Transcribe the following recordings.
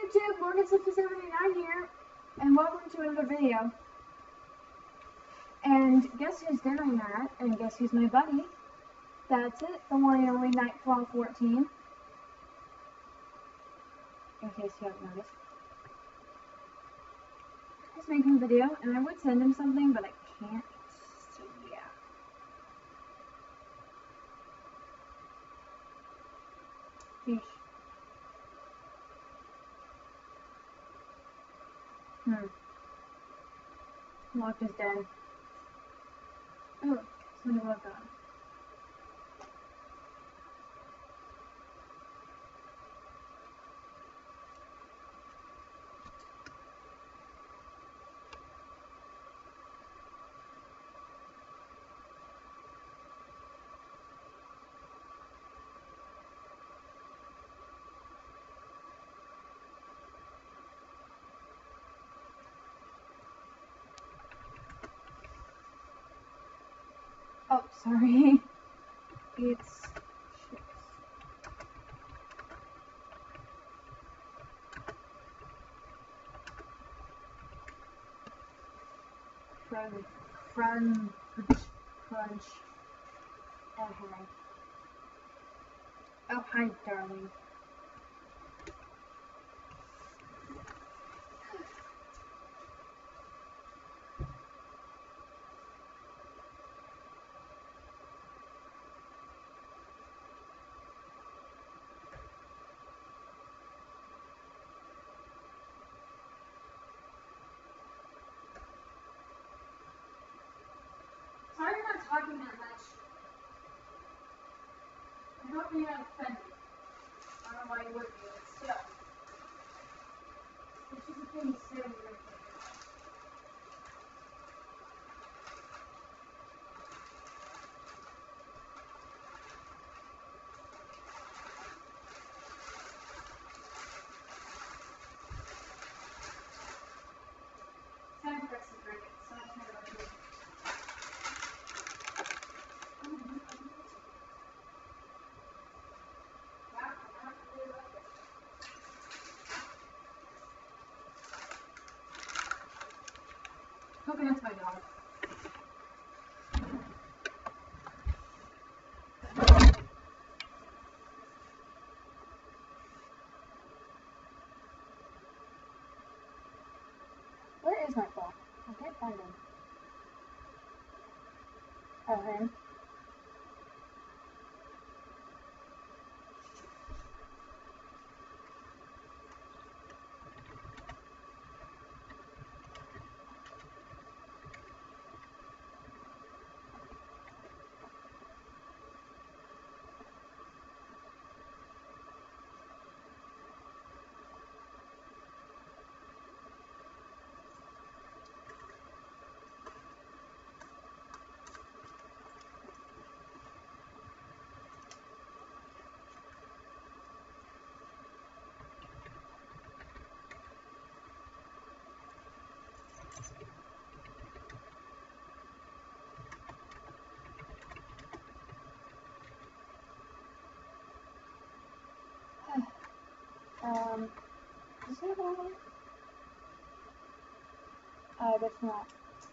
YouTube, morgansophia789 here, and welcome to another video. And guess whose dinner I'm at, and guess who's my buddy? That's it, the one and only nightfall14. In case you haven't noticed. He's making a video, and I would send him something, but I can't, so yeah. Sheesh. Locked his den. Oh, somebody locked that. Oh, sorry. It's chips. Crunch. Okay. Oh, hi, darling. Sorry I'm not talking that much. I hope you're not offended. I don't know why you would be, but still. It's just a thing you say when you're offended. Time for us to drink it, so I just never do it. Coconut's my dog. Where is Nightfall? I can't find him. Oh, him. Is he one? I guess not.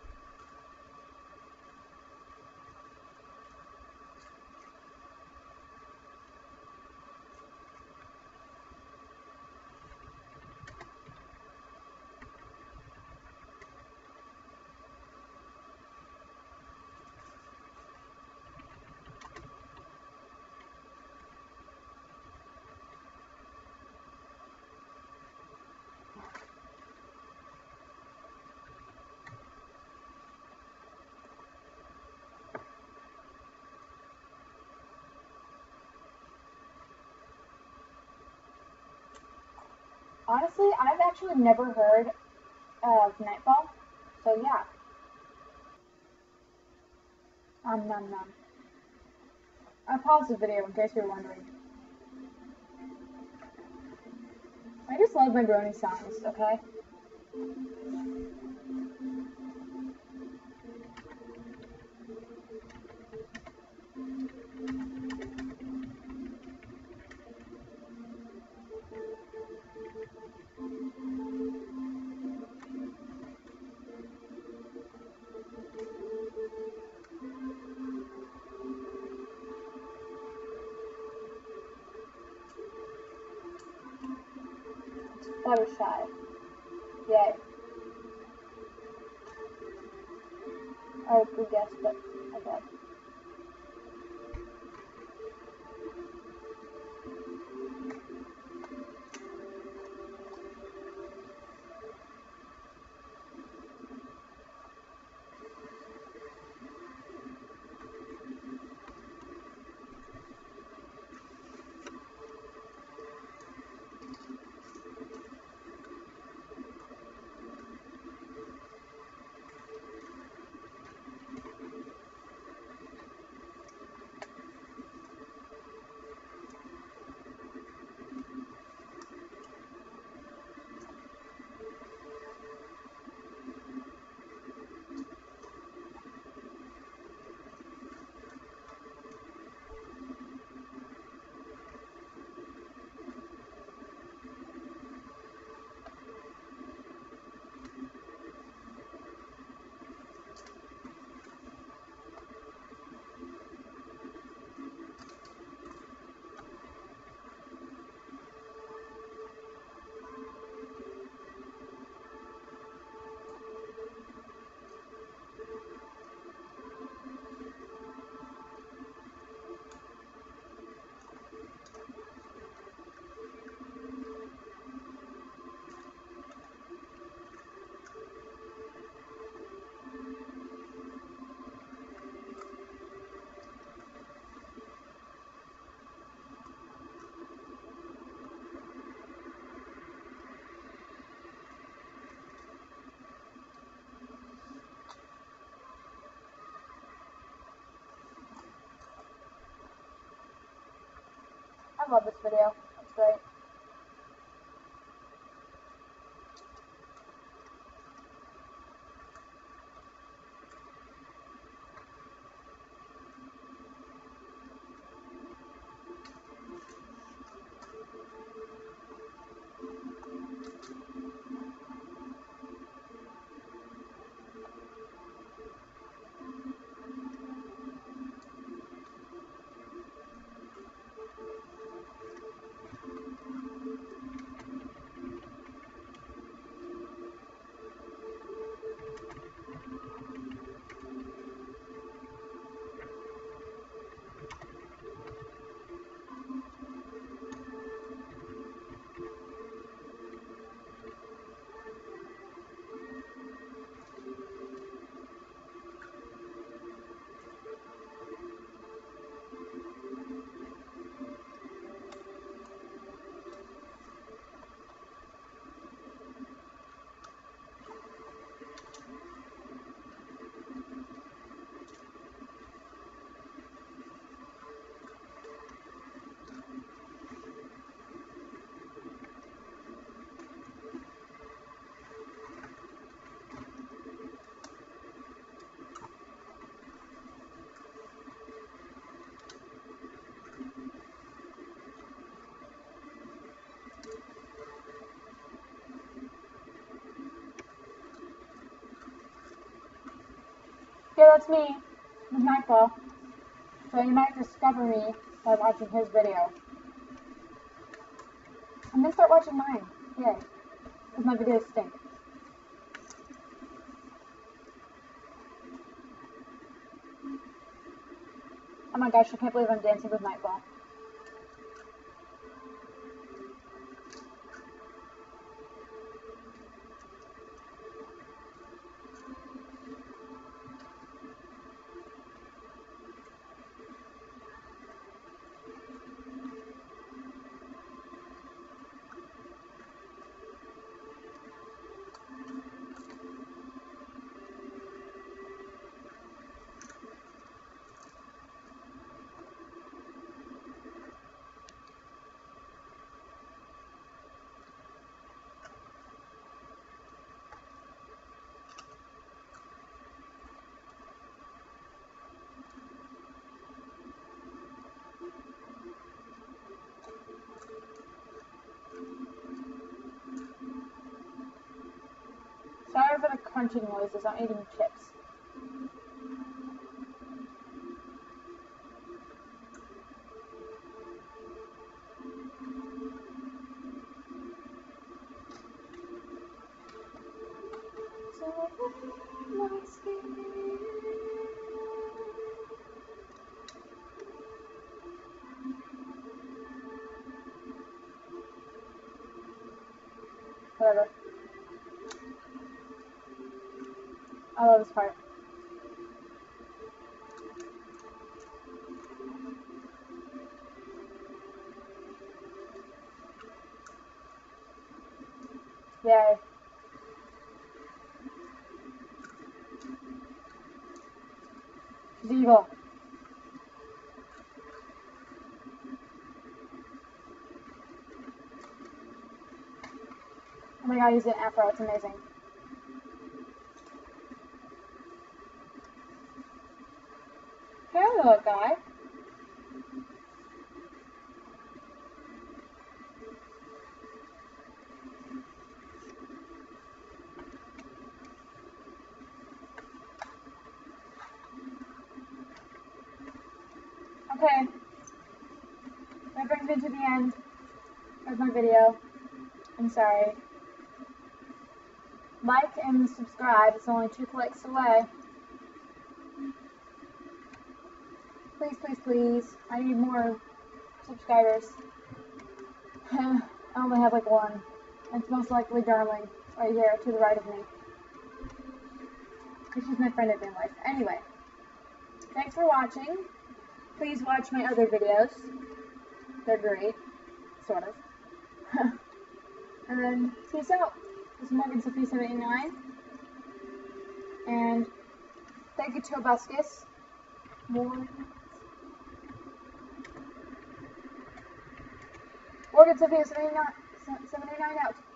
Honestly, I've actually never heard of Nightfall, so yeah. Nom. I paused the video in case you were wondering. I just love my brony sounds, okay? Fluttershy. Yay. Oh, good guess, but okay. I love this video. It's great. Yeah, that's me, with Nightfall. So you might discover me by watching his video. And then start watching mine. Yay. Because my videos stink. Oh my gosh, I can't believe I'm dancing with Nightfall. Sorry for the crunching noises, I'm eating chips. Whatever. I love this part. Yay. She's evil. Oh my god, he's an afro. It's amazing. Hello, guy. Okay. That brings me to the end of my video. I'm sorry. Like and subscribe. It's only 2 clicks away. Please, please, please. I need more subscribers. I only have like 1. It's most likely Darling, right here to the right of me. She's my friend in real life. Anyway, thanks for watching. Please watch my other videos. They're great. Sort of. And then, peace out. This is morgansophia789. And thank you to Abuscus. morgansophia789 out.